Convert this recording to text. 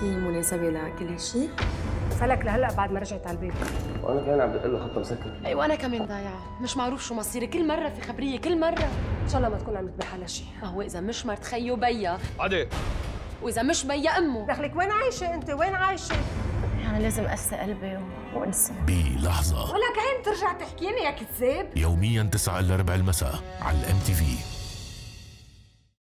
في مناسبة لكل هالشيء؟ فلك لهلا بعد ما رجعت على البيت. وانا كمان عم بقول له خطه مسكر. اي وانا كمان ضايعه، مش معروف شو مصيري، كل مره في خبريه، كل مره. ان شاء الله ما تكون عم تذبح على شيء. ما هو اذا مش مرت خيو بيا عادي، واذا مش بيا امه. دخلك وين عايشه انت؟ وين عايشه؟ يعني لازم أقسى قلبي وانسى. بلحظة ولك عين ترجع تحكيني يا كذاب. يوميا 9 إلا ربع المساء على الMTV.